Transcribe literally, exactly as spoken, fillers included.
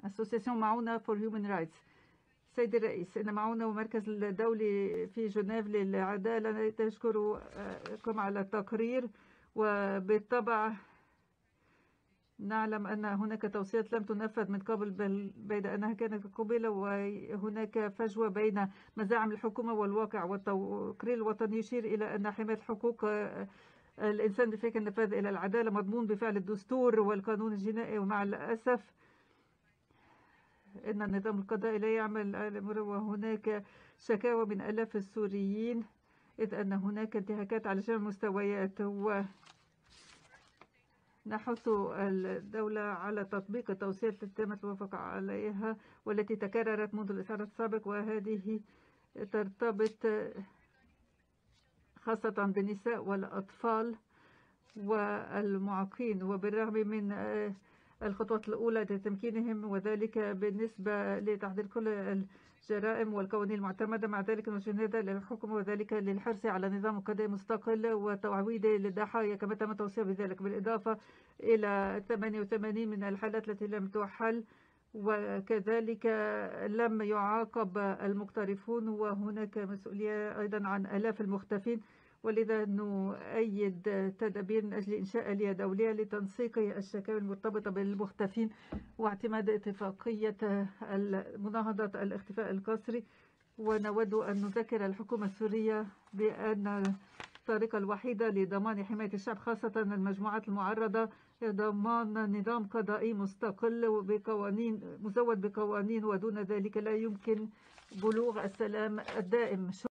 Association معونة for Human Rights. سيد الرئيس، إن معونة ومركز الدولي في جنيف للعدالة تشكركم على التقرير، وبالطبع نعلم أن هناك توصيات لم تنفذ من قبل بيد أنها كانت قبيلة، وهناك فجوة بين مزاعم الحكومة والواقع. والتقرير الوطني يشير إلى أن حماية حقوق الإنسان بفكرة النفاذ إلى العدالة مضمون بفعل الدستور والقانون الجنائي، ومع الأسف إن النظام القضائي لا يعمل، وهناك شكاوى من آلاف السوريين، إذ أن هناك انتهاكات على جميع المستويات. ونحث الدولة على تطبيق التوصيات التي تم الوافق عليها والتي تكررت منذ الإصدار السابق، وهذه ترتبط خاصة بالنساء والأطفال والمعاقين، وبالرغم من الخطوات الأولى لتمكينهم، وذلك بالنسبة لتحضير كل الجرائم والقوانين المعتمدة. مع ذلك نوجه نداء للحكم، وذلك للحرص على نظام قضائي مستقل وتعويض للضحايا كما تم التوصية بذلك، بالإضافة إلى ثمانية وثمانين من الحالات التي لم تحل، وكذلك لم يعاقب المقترفون، وهناك مسؤولية أيضا عن آلاف المختفين. ولذا نؤيد تدابير من أجل إنشاء آلية دولية لتنسيق الشكاوى المرتبطة بالمختفين واعتماد اتفاقية مناهضة الاختفاء القسري. ونود أن نذكر الحكومة السورية بأن الطريقة الوحيدة لضمان حماية الشعب خاصة المجموعات المعرضة هي ضمان نظام قضائي مستقل بقوانين مزود بقوانين، ودون ذلك لا يمكن بلوغ السلام الدائم.